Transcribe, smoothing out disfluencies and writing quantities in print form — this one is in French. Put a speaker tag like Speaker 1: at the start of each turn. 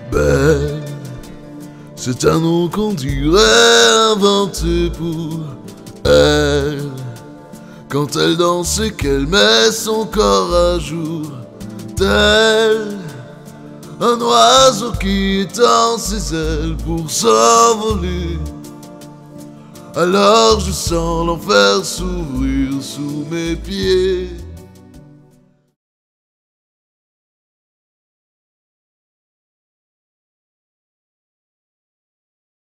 Speaker 1: Belle, c'est un nom qu'on dirait inventé pour elle. Quand elle danse et qu'elle met son corps à jour, tel un oiseau qui étend ses ailes pour s'envoler. Alors je sens l'enfer s'ouvrir sous mes pieds.